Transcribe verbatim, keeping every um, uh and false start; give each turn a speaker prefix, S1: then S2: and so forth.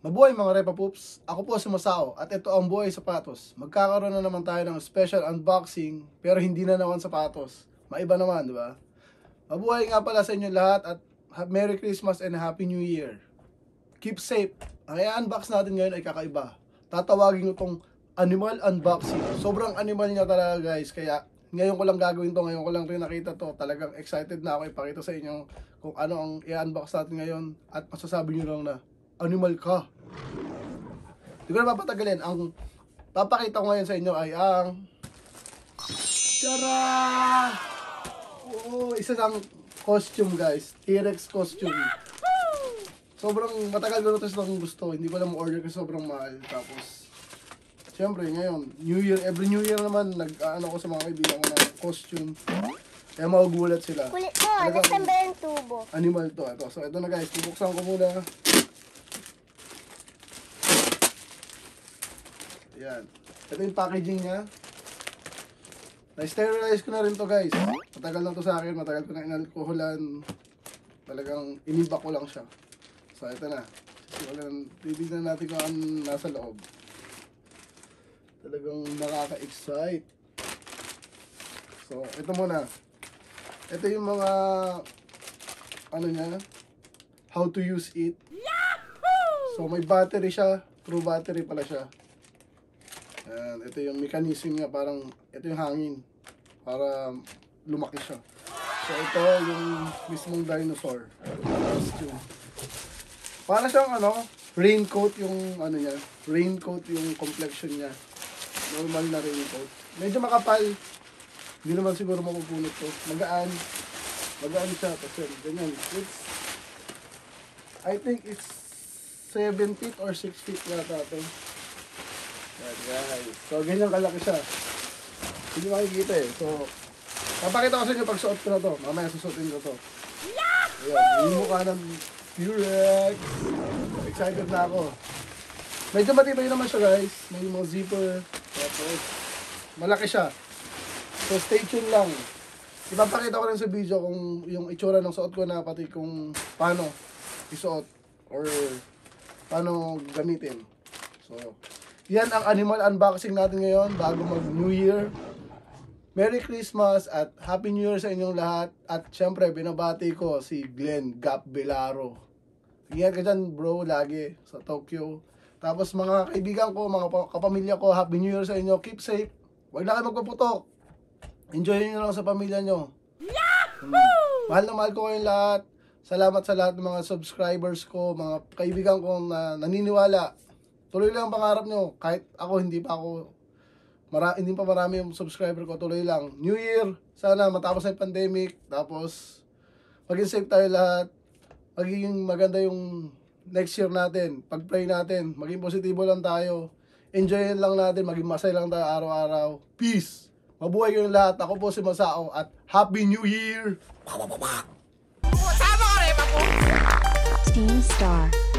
S1: Mabuhay mga Repa Poops, ako po si Masao at ito ang Buhay Sapatos. Magkakaroon na naman tayo ng special unboxing pero hindi na naman sapatos. Maiba naman, di ba? Mabuhay nga pala sa inyo lahat at Merry Christmas and Happy New Year. Keep safe. Ang i-unbox natin ngayon ay kakaiba. Tatawagin ko itong animal unboxing. Sobrang animal niya talaga guys, kaya ngayon ko lang gagawin to, ngayon ko lang ito nakita to. Talagang excited na ako ipakita sa inyo kung ano ang i-unbox natin ngayon at masasabi nyo lang na animal ka. Hindi ko na papatagalin. Ang papakita ko ngayon sa inyo ay ang tara! Oo, isa lang costume guys. T-Rex costume. Sobrang matagal ko na ito silang gusto. Hindi ko lang order kasi sobrang mahal. Tapos, syempre ngayon, New Year, every New Year naman, nag-ano ko sa mga kaibigan ko ng costume. Kaya magugulat sila.
S2: Kulit mo, nasan ba yung tubo?
S1: Animal to. Ito. So, ito na guys. Bubuksan ko muna. Yan. Ito yung packaging niya. Na-sterilize ko na rin to guys. Matagal na to sa akin. Matagal ko na inalkoholan. Talagang iniba ko lang siya. So, ito na. Titignan natin kung ano nasa loob. Talagang nakaka-excite. So, ito muna. Ito yung mga ano niya. How to use it. So, may battery siya. True battery pala siya. Ayan, ito yung mechanism niya, parang ito yung hangin para lumaki siya. So ito yung mismong dinosaur. Para siyang ano, raincoat yung ano niya, raincoat yung complexion niya. Normal na raincoat. Medyo makapal. Hindi naman siguro mapupunot to. Magaan. Magaan siya kasi ganyan. It's I think it's seven feet or six feet yata ito. Yan guys. So, ganyan kalaki siya. Hindi makikita eh. So, papakita ko sa inyo pag suot ko na to. Mamaya susuotin ko to. Ayan. Yung mukha ng T-Rex. Excited na ako. Medyo matibay naman siya guys. May mga zipper. Tapos, malaki siya. So, stay tuned lang. Ipapakita ko rin sa video kung yung itsura ng suot ko na pati kung paano isuot or paano gamitin. So, yan ang animal unboxing natin ngayon bago mag New Year. Merry Christmas at Happy New Year sa inyong lahat. At syempre, binabati ko si Glenn Gap Belaro. Ingat ka dyan bro, lagi sa Tokyo. Tapos mga kaibigan ko, mga kapamilya ko, Happy New Year sa inyo. Keep safe. Huwag na kayo magpuputok. Enjoy nyo lang sa pamilya nyo. Hmm. Mahal na mahal ko kayong lahat. Salamat sa lahat ng mga subscribers ko, mga kaibigan ko na naniniwala. Tuloy lang ang pangarap nyo. Kahit ako, hindi pa ako, mara, hindi pa marami yung subscriber ko. Tuloy lang. New Year, sana matapos na yung pandemic. Tapos, maging safe tayo lahat. Magiging maganda yung next year natin. Pag-pray natin. Maging positibo lang tayo. Enjoyin lang natin. Maging masaya lang tayo araw-araw. Peace! Mabuhay kayong lahat. Ako po si Masao at Happy New Year!
S3: Team Star.